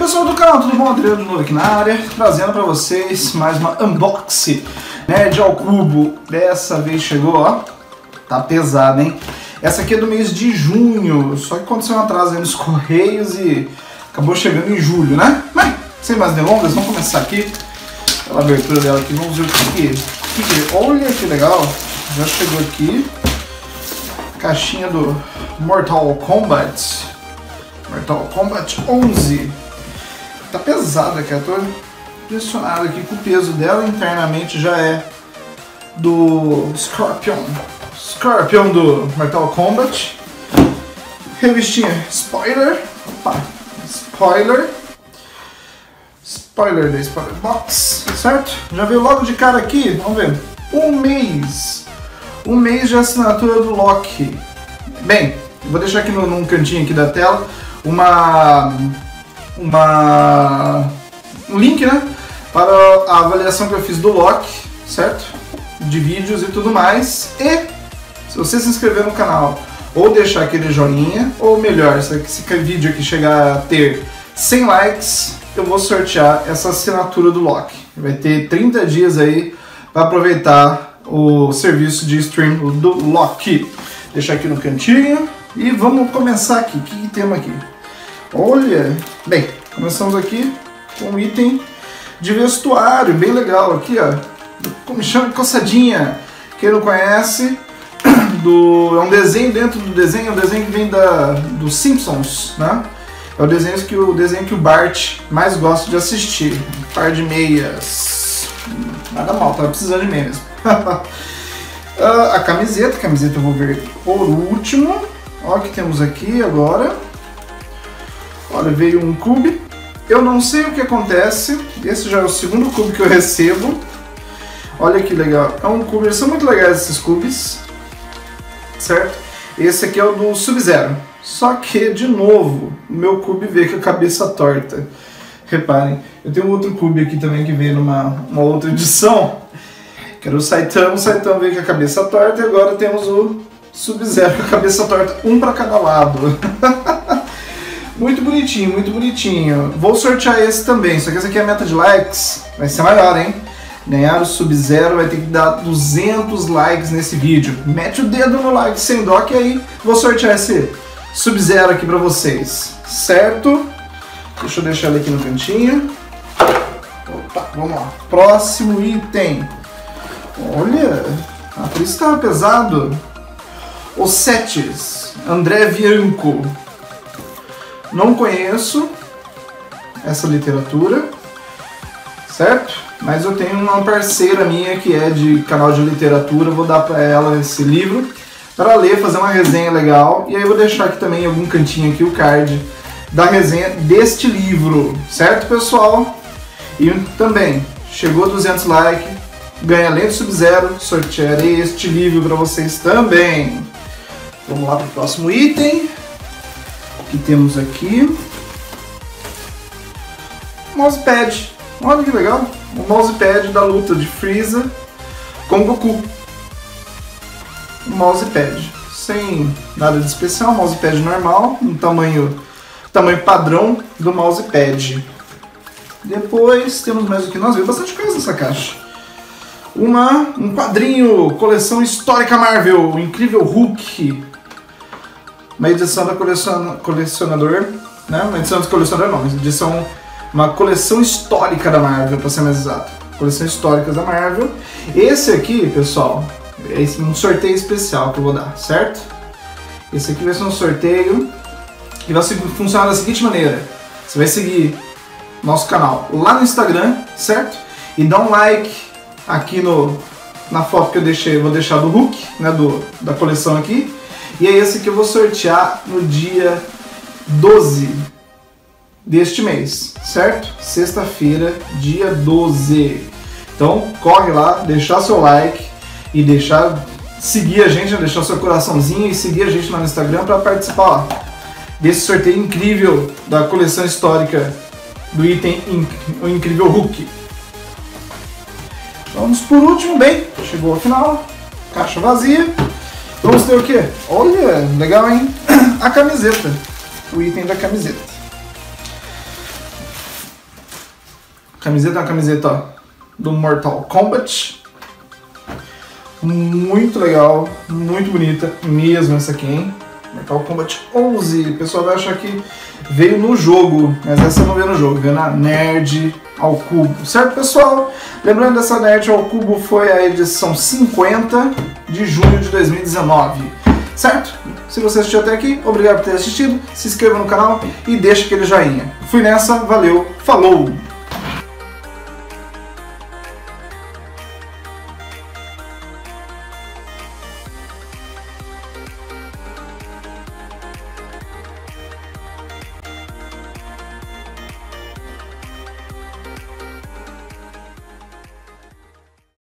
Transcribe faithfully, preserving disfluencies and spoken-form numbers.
pessoal do canal, tudo bom? Adriano de novo aqui na área, trazendo pra vocês mais uma unboxing Nerd ao Cubo. Dessa vez chegou, ó, tá pesado, hein? Essa aqui é do mês de junho, só que aconteceu um atraso aí nos correios e acabou chegando em julho, né? Mas, sem mais delongas, vamos começar aqui pela abertura dela aqui, vamos ver o que é. Olha que legal, já chegou aqui, caixinha do Mortal Kombat. Mortal Kombat onze. Tá pesada, cara. Tô impressionado aqui com o peso dela. Internamente já é do Scorpion. Scorpion do Mortal Kombat. Revistinha Spoiler. Opa. Spoiler. Spoiler da Spoiler Box. Certo? Já veio logo de cara aqui. Vamos ver. Um mês. Um mês de assinatura do Loki. Bem, vou deixar aqui no, num cantinho aqui da tela uma, uma, um link, né, para a avaliação que eu fiz do Loki, certo? De vídeos e tudo mais. E se você se inscrever no canal ou deixar aquele joinha, ou melhor, se esse vídeo aqui chegar a ter cem likes, eu vou sortear essa assinatura do Loki. Vai ter trinta dias aí para aproveitar o serviço de stream do Loki. Deixar aqui no cantinho. E vamos começar aqui. O que, que temos aqui? Olha! Bem, começamos aqui com um item de vestuário, bem legal aqui, ó. Como chama? Coçadinha. Quem não conhece, do, é um desenho dentro do desenho, é um desenho que vem da, dos Simpsons, né? É o desenho que o, desenho que o Bart mais gosta de assistir. Um par de meias. Nada mal, tava precisando de meias. A camiseta, a camiseta eu vou ver por último. Olha o que temos aqui agora. Olha, veio um cube. Eu não sei o que acontece. Esse já é o segundo cube que eu recebo. Olha que legal. É um cube, eles são muito legais esses cubes. Certo? Esse aqui é o do Sub-Zero. Só que, de novo, o meu cube veio com a cabeça torta. Reparem, eu tenho um outro cube aqui também que veio numa uma outra edição. Que era o Saitama. O Saitama veio com a cabeça torta e agora temos o Sub-Zero com a cabeça torta, um para cada lado. Muito bonitinho, muito bonitinho. Vou sortear esse também, só que esse aqui é a meta de likes, vai ser maior, hein? Ganhar o Sub-Zero vai ter que dar duzentos likes nesse vídeo. Mete o dedo no like sem dó que aí vou sortear esse Sub-Zero aqui para vocês, certo? Deixa eu deixar ele aqui no cantinho. Opa, vamos lá. Próximo item. Olha, a por isso estava pesado. Os Setes, André Bianco. Não conheço essa literatura, certo? Mas eu tenho uma parceira minha que é de canal de literatura, vou dar para ela esse livro para ler, fazer uma resenha legal. E aí eu vou deixar aqui também em algum cantinho aqui o card da resenha deste livro, certo, pessoal? E também, chegou a duzentos likes, ganha além do Sub-Zero, sortearei este livro para vocês também. Vamos lá para o próximo item. O que temos aqui? Mousepad. Olha que legal. O mousepad da luta de Freeza com Goku. Um mousepad. Sem nada de especial. Mousepad normal. Um tamanho, tamanho padrão do mousepad. Depois temos mais o que? Nossa, veio bastante coisa nessa caixa. Uma, um quadrinho, coleção histórica Marvel, o Incrível Hulk. Uma edição da colecion... colecionador, né? Uma edição do colecionador não, uma edição, uma coleção histórica da Marvel, para ser mais exato. Coleção histórica da Marvel. Esse aqui, pessoal, é um sorteio especial que eu vou dar, certo? Esse aqui vai ser um sorteio que vai funcionar da seguinte maneira. Você vai seguir nosso canal lá no Instagram, certo? E dá um like aqui no, na foto que eu deixei, vou deixar do Hulk, né, do, da coleção aqui. E é esse que eu vou sortear no dia doze deste mês, certo? Sexta-feira, dia doze. Então, corre lá, deixar seu like e deixar, seguir a gente, deixar seu coraçãozinho e seguir a gente lá no Instagram para participar ó, desse sorteio incrível da coleção histórica do item O Incrível Hulk. Vamos por último, bem, chegou ao final, caixa vazia. Vamos ter o quê? Olha, legal, hein? A camiseta, o item da camiseta. Camiseta é uma camiseta ó, do Mortal Kombat. Muito legal, muito bonita mesmo essa aqui, hein? Mortal Kombat onze. O pessoal vai achar que veio no jogo, mas essa não veio no jogo, veio na Nerd ao Cubo, certo, pessoal? Lembrando, essa Nerd ao Cubo foi a edição cinquenta de junho de dois mil e dezenove, certo? Se você assistiu até aqui, obrigado por ter assistido, se inscreva no canal e deixa aquele joinha. Fui nessa, valeu, falou!